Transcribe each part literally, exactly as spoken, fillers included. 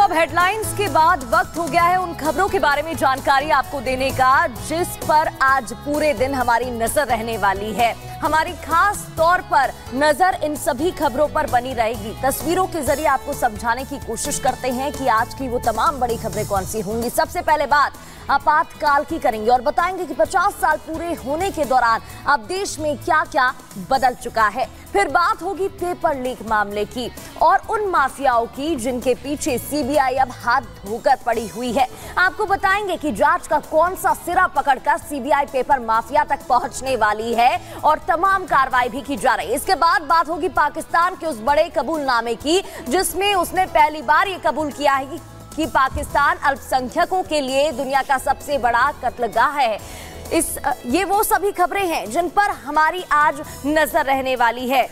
अब हेडलाइंस के बाद वक्त हो गया है उन खबरों के बारे में जानकारी आपको देने का जिस पर आज पूरे दिन हमारी नजर रहने वाली है। हमारी खास तौर पर नजर इन सभी खबरों पर बनी रहेगी। तस्वीरों के जरिए आपको समझाने की कोशिश करते हैं कि आज की वो तमाम बड़ी खबरें कौन सी होंगी। सबसे पहले बात आपातकाल की करेंगे और बताएंगे कि पचास साल पूरे होने के दौरान अब देश में क्या क्या बदल चुका है। फिर बात होगी पेपर लीक मामले की और उन माफियाओं की जिनके पीछे सीबीआई अब हाथ धोकर पड़ी हुई है। आपको बताएंगे कि जांच का कौन सा सिरा पकड़कर सीबीआई पेपर माफिया तक पहुंचने वाली है और तमाम कार्रवाई भी की जा रही है। इसके बाद बात होगी पाकिस्तान के उस बड़े कबूलनामे की जिसमें उसने पहली बार ये कबूल किया है कि, कि पाकिस्तान अल्पसंख्यकों के लिए दुनिया का सबसे बड़ा कत्लगाह है। इस ये वो सभी खबरें हैं जिन पर हमारी आज नजर रहने वाली है।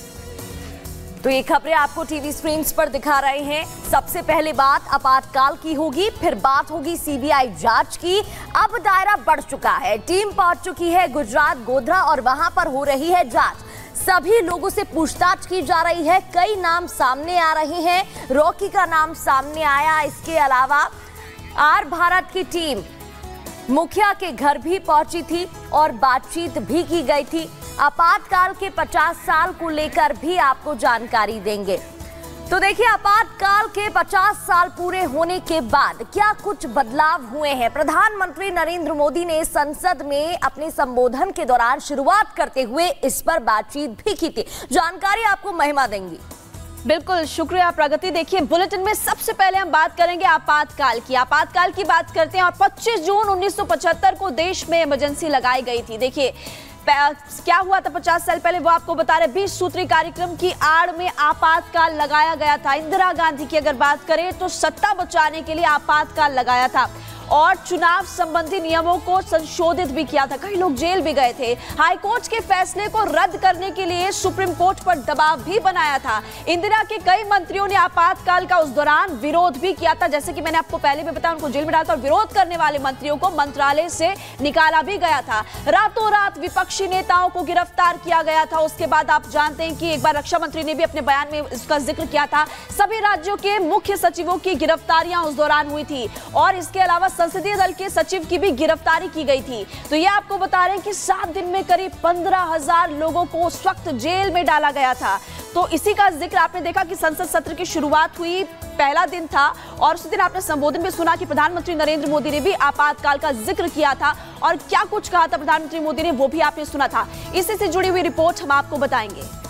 तो ये खबरें आपको टीवी स्क्रीन पर दिखा रहे हैं। सबसे पहले बात आपातकाल की होगी, फिर बात होगी सीबीआई जांच की। अब दायरा बढ़ चुका है, टीम पहुंच चुकी है गुजरात गोधरा और वहां पर हो रही है जांच। सभी लोगों से पूछताछ की जा रही है। कई नाम सामने आ रहे हैं। रॉकी का नाम सामने आया। इसके अलावा आर भारत की टीम मुखिया के घर भी पहुंची थी और बातचीत भी की गई थी। आपातकाल के पचास साल को लेकर भी आपको जानकारी देंगे। तो देखिए, आपातकाल के पचास साल पूरे होने के बाद क्या कुछ बदलाव हुए हैं। प्रधानमंत्री नरेंद्र मोदी ने संसद में अपने संबोधन के दौरान शुरुआत करते हुए इस पर बातचीत भी की थी। जानकारी आपको महिमा देंगी। बिल्कुल, शुक्रिया प्रगति। देखिए, बुलेटिन में सबसे पहले हम बात करेंगे आपातकाल की। आपातकाल की बात करते हैं और पच्चीस जून उन्नीस सौ पचहत्तर को देश में इमरजेंसी लगाई गई थी। देखिए क्या हुआ था पचास साल पहले, वो आपको बता रहे। बीस सूत्री कार्यक्रम की आड़ में आपातकाल लगाया गया था। इंदिरा गांधी की अगर बात करें तो सत्ता बचाने के लिए आपातकाल लगाया था और चुनाव संबंधी नियमों को संशोधित भी किया था। कई लोग जेल भी गए थे। हाईकोर्ट के फैसले को रद्द करने के लिए सुप्रीम कोर्ट पर दबाव भी बनाया था। इंदिरा के कई मंत्रियों ने आपातकाल का उस दौरान विरोध भी किया था। जैसे कि मैंने आपको पहले भी बताया, उनको जेल में डाला था और विरोध करने वाले मंत्रियों को मंत्रालय से निकाला भी गया था। रातों रात विपक्षी नेताओं को गिरफ्तार किया गया था। उसके बाद आप जानते हैं कि एक बार रक्षा मंत्री ने भी अपने बयान में इसका जिक्र किया था। सभी राज्यों के मुख्य सचिवों की गिरफ्तारियां उस दौरान हुई थी और इसके अलावा संसदीय दल के सचिव की भी गिरफ्तारी की गई थी। तो ये आपको बता रहे हैं कि सात दिन में करीब पंद्रह हजार लोगों को उस वक्त जेल में डाला गया था। तो इसी का जिक्र आपने देखा कि संसद सत्र की शुरुआत हुई, पहला दिन था और उस दिन आपने संबोधन में सुना कि प्रधानमंत्री नरेंद्र मोदी ने भी आपातकाल का जिक्र किया था और क्या कुछ कहा था प्रधानमंत्री मोदी ने, वो भी आपने सुना था। इसी से जुड़ी हुई रिपोर्ट हम आपको बताएंगे।